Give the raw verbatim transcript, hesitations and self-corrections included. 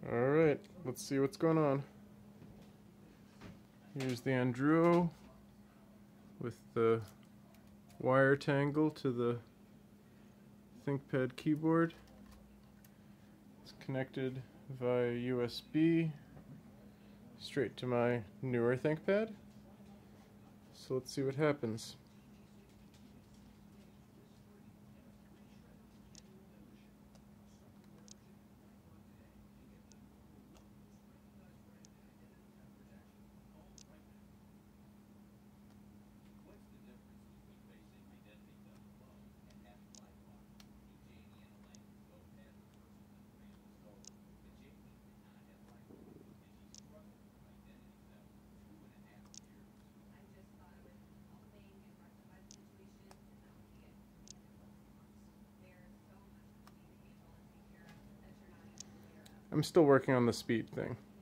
Alright, let's see what's going on. Here's the Arduino with the wire tangle to the Thinkpad keyboard. It's connected via U S B straight to my newer Thinkpad. So let's see what happens. I'm still working on the speed thing.